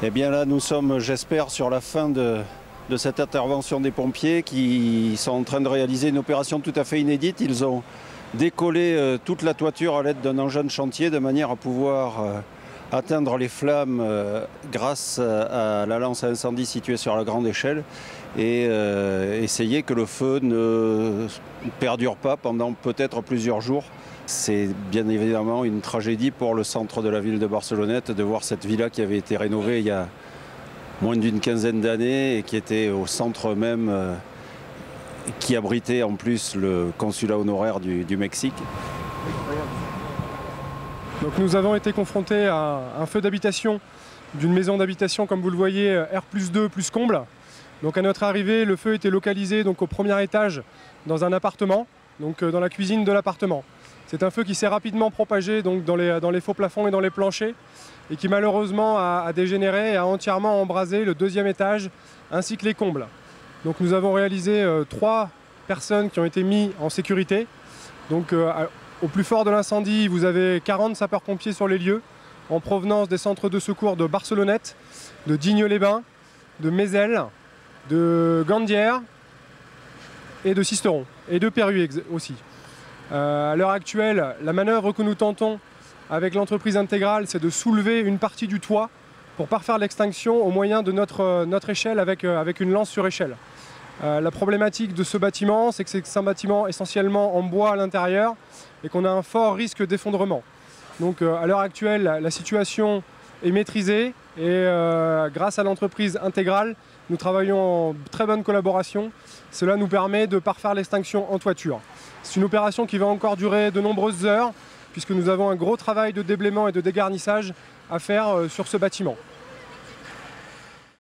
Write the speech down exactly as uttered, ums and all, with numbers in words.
Eh bien là, nous sommes, j'espère, sur la fin de, de cette intervention des pompiers qui sont en train de réaliser une opération tout à fait inédite. Ils ont décollé euh, toute la toiture à l'aide d'un engin de chantier de manière à pouvoir euh, atteindre les flammes euh, grâce à, à la lance à incendie située sur la grande échelle et euh, essayer que le feu ne perdure pas pendant peut-être plusieurs jours. C'est bien évidemment une tragédie pour le centre de la ville de Barcelonnette de voir cette villa qui avait été rénovée il y a moins d'une quinzaine d'années et qui était au centre même, euh, qui abritait en plus le consulat honoraire du, du Mexique. Donc nous avons été confrontés à un feu d'habitation d'une maison d'habitation, comme vous le voyez, R plus deux plus comble. Donc à notre arrivée, le feu était localisé donc au premier étage dans un appartement, donc dans la cuisine de l'appartement. C'est un feu qui s'est rapidement propagé donc, dans, les, dans les faux plafonds et dans les planchers et qui malheureusement a, a dégénéré et a entièrement embrasé le deuxième étage ainsi que les combles. Donc nous avons réalisé euh, trois personnes qui ont été mises en sécurité. Donc euh, au plus fort de l'incendie, vous avez quarante sapeurs-pompiers sur les lieux en provenance des centres de secours de Barcelonnette, de Digne-les-Bains, de Mézel, de Gandière et de Sisteron et de Perruy aussi. Euh, à l'heure actuelle, la manœuvre que nous tentons avec l'entreprise intégrale, c'est de soulever une partie du toit pour parfaire l'extinction au moyen de notre, notre échelle avec, euh, avec une lance sur échelle. Euh, la problématique de ce bâtiment, c'est que c'est un bâtiment essentiellement en bois à l'intérieur et qu'on a un fort risque d'effondrement. Donc euh, à l'heure actuelle, la, la situation est maîtrisée et euh, grâce à l'entreprise intégrale, nous travaillons en très bonne collaboration. Cela nous permet de parfaire l'extinction en toiture. C'est une opération qui va encore durer de nombreuses heures puisque nous avons un gros travail de déblaiement et de dégarnissage à faire sur ce bâtiment.